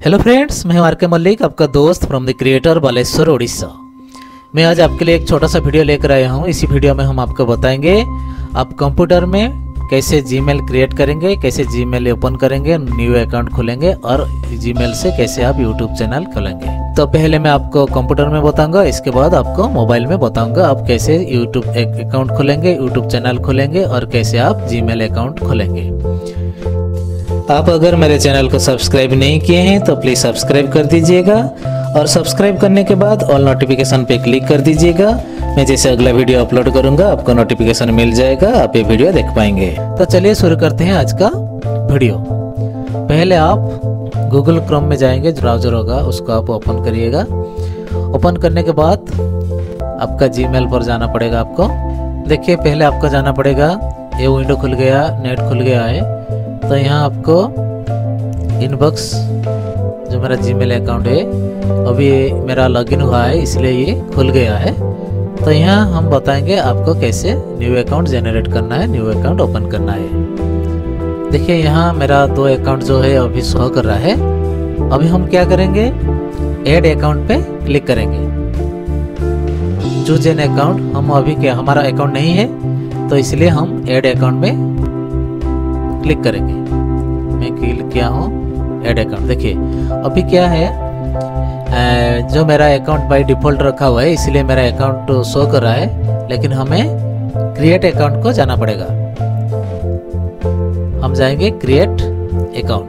Hello friends, मैं हूं R K. Mallik, आपका दोस्त from the creator Baleshwar Orissa. मैं आज आपके लिए एक छोटा सा वीडियो लेकर आया हूं। इसी वीडियो में हम आपको बताएंगे आप कंप्यूटर में कैसे जीमेल क्रिएट करेंगे, कैसे जीमेल ओपन करेंगे, न्यू अकाउंट खोलेंगे और जीमेल से कैसे आप यूट्यूब चैनल खोलेंगे। तो पहले मैं आपको कंप्यूटर में बताऊंगा, इसके बाद आपको मोबाइल में बताऊंगा आप कैसे यूट्यूब अकाउंट खोलेंगे, यूट्यूब चैनल खोलेंगे और कैसे आप जीमेल अकाउंट खोलेंगे। आप अगर मेरे चैनल को सब्सक्राइब नहीं किए हैं तो प्लीज़ सब्सक्राइब कर दीजिएगा और सब्सक्राइब करने के बाद ऑल नोटिफिकेशन पे क्लिक कर दीजिएगा। मैं जैसे अगला वीडियो अपलोड करूंगा आपको नोटिफिकेशन मिल जाएगा, आप ये वीडियो देख पाएंगे। तो चलिए शुरू करते हैं आज का वीडियो। पहले आप गूगल क्रोम में जाएंगे, ब्राउजर होगा उसको आप ओपन करिएगा। ओपन करने के बाद आपका जीमेल पर जाना पड़ेगा आपको। देखिए पहले आपको जाना पड़ेगा, ये विंडो खुल गया, नेट खुल गया है। तो यहाँ आपको इनबॉक्स जो मेरा जीमेल अकाउंट है अभी मेरा लॉगिन हुआ है इसलिए ये खुल गया है। तो यहाँ हम बताएंगे आपको कैसे न्यू अकाउंट जनरेट करना है, न्यू अकाउंट ओपन करना है। देखिए यहाँ मेरा 2 अकाउंट जो है अभी शो कर रहा है। अभी हम क्या करेंगे, ऐड अकाउंट पे क्लिक करेंगे। चूज एन अकाउंट, हम अभी क्या हमारा अकाउंट नहीं है तो इसलिए हम ऐड अकाउंट में क्लिक करेंगे। मैं क्लिक किया हूँ ऐड अकाउंट। देखिए अभी क्या है, जो मेरा अकाउंट बाय डिफॉल्ट रखा हुआ है इसलिए मेरा अकाउंट शो कर रहा है, लेकिन हमें क्रिएट अकाउंट को जाना पड़ेगा। हम जाएंगे क्रिएट अकाउंट।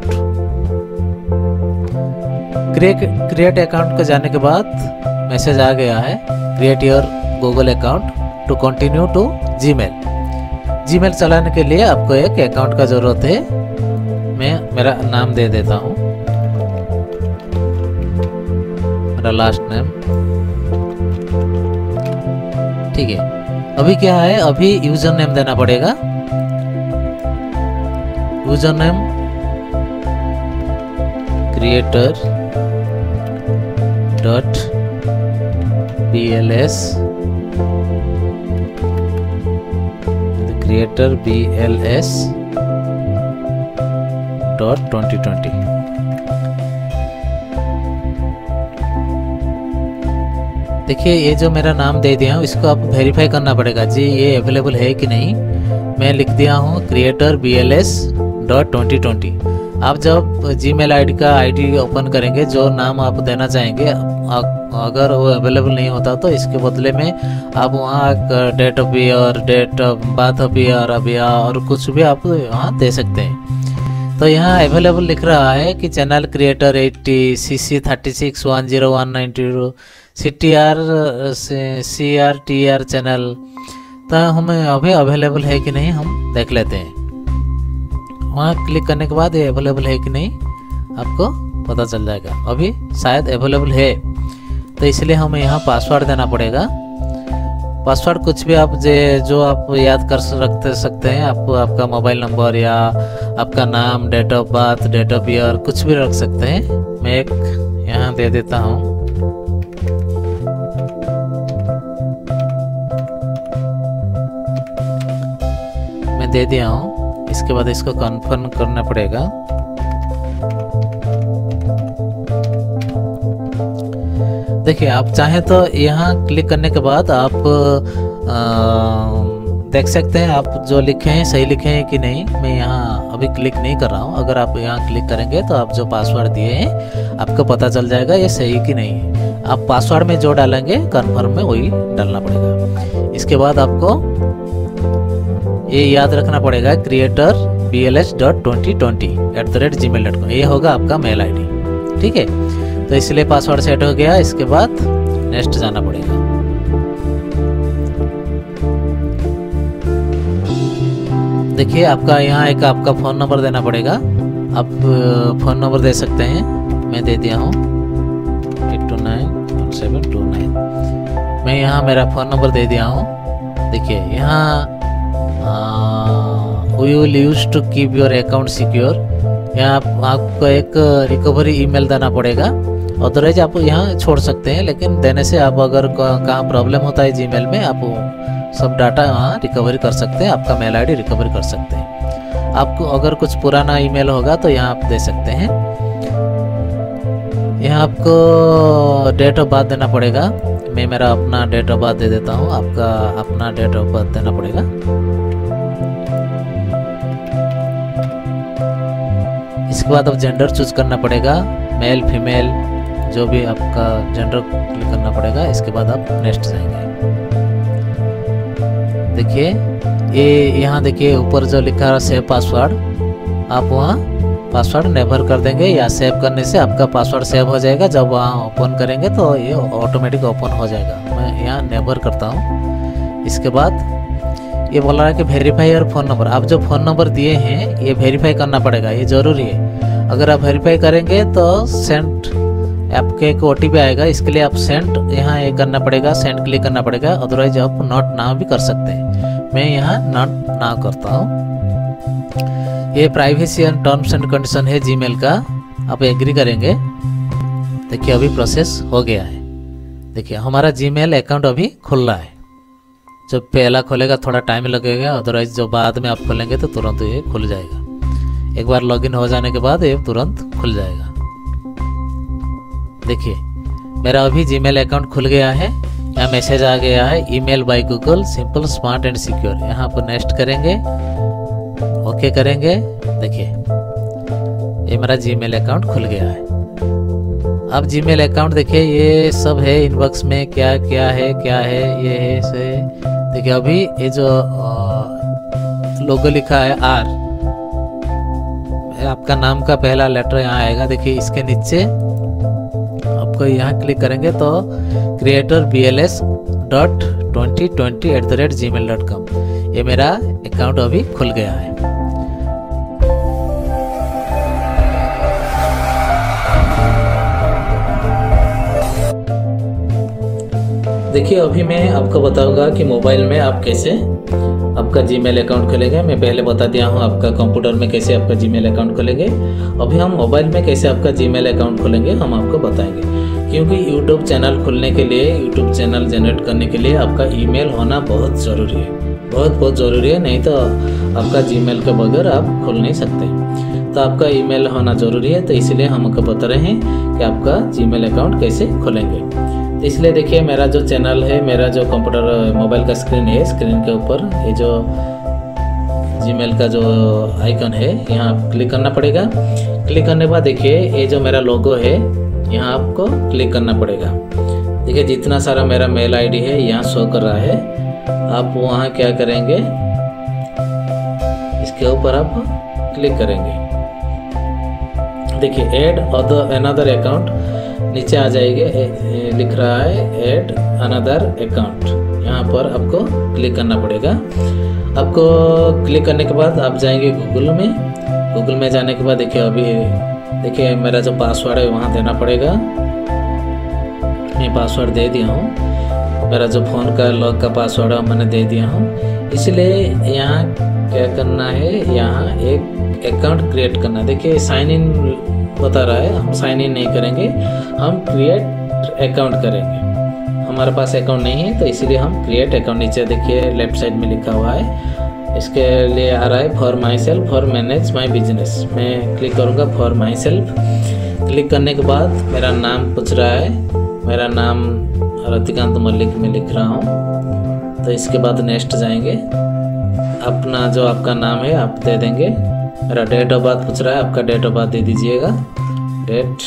क्रिएट अकाउंट को जाने के बाद मैसेज आ गया है, create your Google account to continue to Gmail. Gmail चलाने के लिए आपको एक अकाउंट का जरूरत है। मैं मेरा नाम दे देता हूँ, मेरा लास्ट नेम, ठीक है। अभी क्या है, अभी यूजर नेम देना पड़ेगा। User name creator.bls creator BLS 2020। देखिए ये जो मेरा नाम दे दिया हूँ इसको आप वेरीफाई करना पड़ेगा जी ये अवेलेबल है कि नहीं। मैं लिख दिया हूँ creator BLS 2020। आप जब जीमेल आईडी का आईडी ओपन करेंगे, जो नाम आप देना चाहेंगे अगर वो अवेलेबल नहीं होता तो इसके बदले में आप वहाँ date of year, date of birth of year और कुछ भी आप वहाँ दे सकते हैं। तो यहाँ अवेलेबल लिख रहा है कि channel creator 80 CC 36 10192 CRTR channel. तो हमें अभी अवेलेबल है कि नहीं हम देख लेते हैं। वहाँ क्लिक करने के बाद ये अवेलेबल है कि नहीं आपको पता चल जाएगा। अभी शायद अवेलेबल है तो इसलिए हमें यहाँ पासवर्ड देना पड़ेगा। पासवर्ड कुछ भी आप जो आप याद कर सकते हैं। आप आपका मोबाइल नंबर या आपका नाम, date of birth, date of year कुछ भी रख सकते हैं। मैं एक यहाँ दे देता हूँ। मैं दे दिया हूँ। इसके बाद इसको कन्फर्म करना पड़ेगा। देखिए आप चाहें तो यहाँ क्लिक करने के बाद आप देख सकते हैं आप जो लिखे हैं सही लिखे हैं कि नहीं। मैं यहाँ अभी क्लिक नहीं कर रहा हूँ। अगर आप यहाँ क्लिक करेंगे तो आप जो पासवर्ड दिए हैं आपको पता चल जाएगा ये सही कि नहीं है। आप पासवर्ड में जो डालेंगे कन्फर्म में वही डालना पड़ेगा। इसके बाद आपको ये याद रखना पड़ेगा creator BLS.2020@gmail.com। ये होगा आपका मेल आईडी, ठीक है। तो इसलिए पासवर्ड सेट हो गया। इसके बाद नेक्स्ट जाना पड़ेगा। देखिए आपका यहाँ एक आपका फ़ोन नंबर देना पड़ेगा। आप फ़ोन नंबर दे सकते हैं। मैं दे दिया हूँ 8291729। मैं यहाँ मेरा फ़ोन नंबर दे दिया हूँ। देखिए यहाँ we will use to keep your account secure। यहाँ आपको एक रिकवरी ईमेल देना पड़ेगा। अदरवाइज आप यहाँ छोड़ सकते हैं, लेकिन देने से आप अगर कहाँ प्रॉब्लम होता है जीमेल में आप सब डाटा वहाँ रिकवरी कर सकते हैं, आपका मेल आईडी रिकवरी कर सकते हैं। आपको अगर कुछ पुराना ईमेल होगा तो यहाँ आप दे सकते हैं। यहाँ आपको डेट ऑफ बर्थ देना पड़ेगा। मैं मेरा अपना डेट ऑफ बर्थ दे देता हूँ, आपका अपना डेट ऑफ बर्थ देना पड़ेगा। इसके बाद अब जेंडर चूज करना पड़ेगा, मेल फीमेल जो भी आपका जेंडर क्लिक करना पड़ेगा। इसके बाद आप नेक्स्ट जाएंगे। देखिए ये यहाँ देखिए ऊपर जो लिखा है सेव पासवर्ड, आप वहाँ पासवर्ड नेवर कर देंगे, या सेव करने से आपका पासवर्ड सेव हो जाएगा। जब वहाँ ओपन करेंगे तो ये ऑटोमेटिक ओपन हो जाएगा। मैं यहाँ नेवर करता हूँ। इसके बाद ये बोल रहा है कि वेरीफाई और फ़ोन नंबर, आप जो फ़ोन नंबर दिए हैं ये वेरीफाई करना पड़ेगा, ये ज़रूरी है। अगर आप वेरीफाई करेंगे तो सेंड आपके एक OTP आएगा, इसके लिए आप सेंड यहाँ ये करना पड़ेगा, सेंड क्लिक करना पड़ेगा। अदरवाइज आप नॉट नाउ भी कर सकते हैं। मैं यहाँ नॉट नाउ करता हूँ। ये privacy and terms and condition है जीमेल का, आप एग्री करेंगे। देखिए अभी प्रोसेस हो गया है। देखिए हमारा जीमेल अकाउंट अभी खुल रहा है। जब पहला खोलेगा थोड़ा टाइम लगेगा, अदरवाइज जो बाद में आप खोलेंगे तो तुरंत ये खुल जाएगा। एक बार लॉगिन हो जाने के बाद ये तुरंत खुल जाएगा। देखिए मेरा अभी जीमेल अकाउंट खुल गया है। यहाँ मैसेज आ गया है, email by Google, simple smart and secure. यहाँ पर नेक्स्ट करेंगे, ओके करेंगे। देखिए ये मेरा जीमेल अकाउंट खुल गया है। अब जीमेल अकाउंट देखिए ये सब है, इनबॉक्स में क्या क्या है ये है से। देखिए अभी ये जो लोगो लिखा है R, आपका नाम का पहला लेटर यहाँ आएगा। देखिए इसके नीचे आपको यहाँ क्लिक करेंगे तो creatorbls.2020@gmail.com, ये मेरा अकाउंट अभी खुल गया है। देखिए अभी मैं आपको बताऊंगा कि मोबाइल में आप कैसे आपका जीमेल अकाउंट खोलेंगे। मैं पहले बता दिया हूँ आपका कंप्यूटर में कैसे आपका जीमेल अकाउंट खोलेंगे। अभी हम मोबाइल में कैसे आपका जीमेल अकाउंट खोलेंगे हम आपको बताएंगे। क्योंकि यूट्यूब चैनल खोलने के लिए, यूट्यूब चैनल जनरेट करने के लिए आपका ईमेल होना बहुत ज़रूरी है, बहुत ज़रूरी है। नहीं तो आपका जीमेल के बगैर आप खोल नहीं सकते। तो आपका ईमेल होना ज़रूरी है। तो इसलिए हम आपको बता रहे हैं कि आपका जीमेल अकाउंट कैसे खोलेंगे। तो इसलिए देखिए मेरा जो चैनल है, मेरा जो कंप्यूटर मोबाइल का स्क्रीन है, स्क्रीन के ऊपर ये जो जीमेल का जो आइकन है यहाँ क्लिक करना पड़ेगा। क्लिक करने के बाद देखिए ये जो मेरा लोगो है यहाँ आपको क्लिक करना पड़ेगा। देखिए जितना सारा मेरा मेल आईडी है यहाँ शो कर रहा है। आप वहाँ क्या करेंगे, इसके ऊपर आप क्लिक करेंगे। देखिए ऐड अनदर अकाउंट नीचे आ जाएगा, लिख रहा है ऐड अनदर अकाउंट। यहाँ पर आपको क्लिक करना पड़ेगा। आपको क्लिक करने के बाद आप जाएंगे गूगल में। गूगल में जाने के बाद देखिए अभी देखिए मेरा जो पासवर्ड है वहाँ देना पड़ेगा। मैं पासवर्ड दे दिया हूँ। मेरा जो फ़ोन का लॉक का पासवर्ड है मैंने दे दिया हूँ। इसलिए यहाँ क्या करना है, यहाँ एक अकाउंट क्रिएट करना। देखिए साइन इन बता रहा है, हम साइन इन नहीं करेंगे, हम क्रिएट अकाउंट करेंगे। हमारे पास अकाउंट नहीं है तो इसीलिए हम क्रिएट अकाउंट, नीचे देखिए लेफ्ट साइड में लिखा हुआ है। इसके लिए आ रहा है for myself, for manage my business. मैं क्लिक करूँगा फॉर माई सेल्फ। क्लिक करने के बाद मेरा नाम पूछ रहा है, मेरा नाम रतिकांत मल्लिक में लिख रहा हूँ। तो इसके बाद नेक्स्ट जाएंगे। अपना जो आपका नाम है आप दे देंगे। मेरा डेट ऑफ बर्थ पूछ रहा है, आपका डेट ऑफ बर्थ दे दीजिएगा, डेट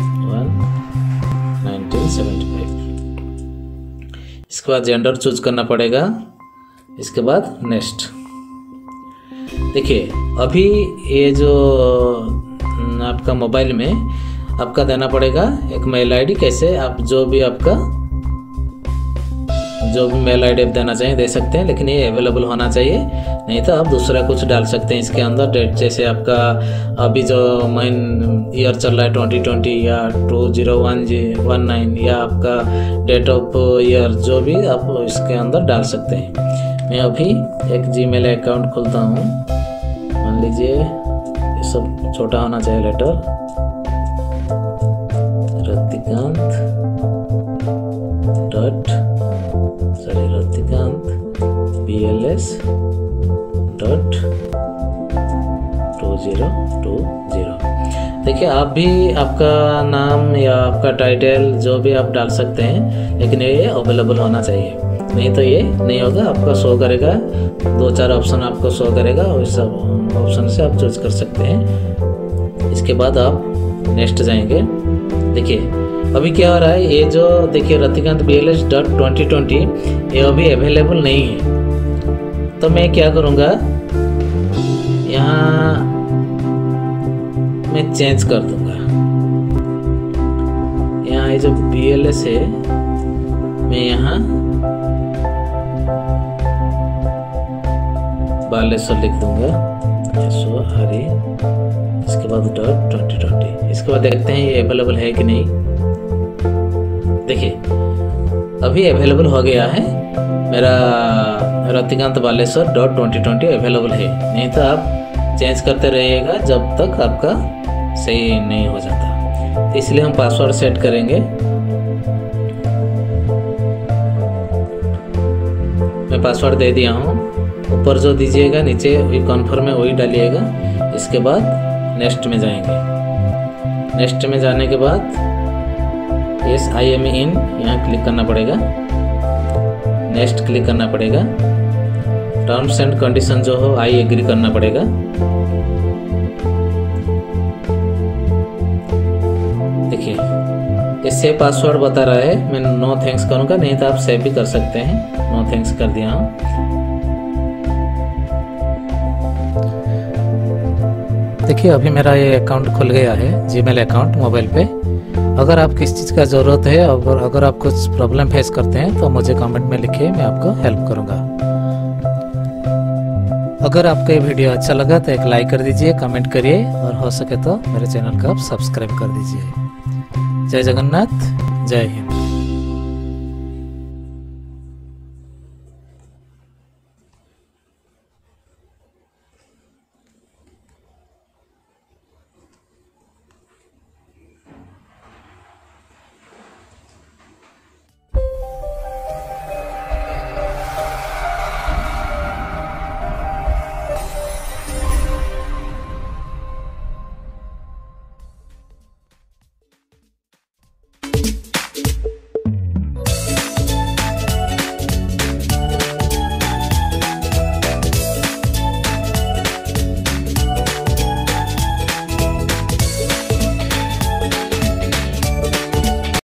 1/1975। इसके बाद जेंडर चूज करना पड़ेगा। इसके बाद नेक्स्ट। देखिए अभी ये जो आपका मोबाइल में आपका देना पड़ेगा एक मेल आईडी। कैसे आप जो भी मेल आईडी आप देना चाहिए दे सकते हैं, लेकिन ये अवेलेबल होना चाहिए, नहीं तो आप दूसरा कुछ डाल सकते हैं इसके अंदर। डेट जैसे आपका अभी जो महीन ईयर चल रहा है 2020 या 2019 या आपका डेट ऑफ ईयर, जो भी आप इसके अंदर डाल सकते हैं। मैं अभी एक जीमेल अकाउंट खोलता हूँ। मान लीजिए ये सब छोटा होना चाहिए लेटर, रतिकांत BLS.2020। देखिए देखिए, आप भी आपका नाम या आपका टाइटल जो भी आप डाल सकते हैं, लेकिन ये अवेलेबल होना चाहिए, नहीं तो ये नहीं होगा। आपका शो करेगा 2-4 ऑप्शन आपको शो करेगा, और इस सब ऑप्शन से आप चूज कर सकते हैं। इसके बाद आप नेक्स्ट जाएंगे। देखिए अभी क्या हो रहा है, ये जो देखिए रतिकांत BLS.2020 ये अभी अवेलेबल नहीं है। तो मैं क्या करूँगा, यहाँ मैं चेंज कर दूंगा। यहाँ ये जो BLS है, मैं यहाँ बालेश्वर लिख दूंगा, SORE, इसके बाद .2020। इसके बाद देखते हैं ये अवेलेबल है कि नहीं। देखिए अभी अवेलेबल हो गया है, मेरा रतिकांत बालेश्वर .2020 अवेलेबल है। नहीं तो आप चेंज करते रहिएगा जब तक आपका सही नहीं हो जाता। तो इसलिए हम पासवर्ड सेट करेंगे। मैं पासवर्ड दे दिया हूँ। ऊपर जो दीजिएगा नीचे वही कन्फर्म है, वही डालिएगा। इसके बाद नेक्स्ट में जाएंगे। नेक्स्ट में जाने के बाद यस आई एम इन यहाँ क्लिक करना पड़ेगा। नेक्स्ट क्लिक करना पड़ेगा। टर्म्स एंड कंडीशन जो हो आई एग्री करना पड़ेगा। देखिए ये सेव पासवर्ड बता रहा है, मैं नो थैंक्स करूँगा, नहीं तो आप सेव भी कर सकते हैं। नो थैंक्स कर दिया हूँ। देखिए अभी मेरा ये अकाउंट खुल गया है, जीमेल अकाउंट मोबाइल पे। अगर आप किस चीज़ का ज़रूरत है, अगर आप कुछ प्रॉब्लम फेस करते हैं तो मुझे कमेंट में लिखिए, मैं आपको हेल्प करूँगा। अगर आपको ये वीडियो अच्छा लगा तो एक लाइक कर दीजिए, कमेंट करिए, और हो सके तो मेरे चैनल को आप सब्सक्राइब कर दीजिए। जय जगन्नाथ, जय हिंद।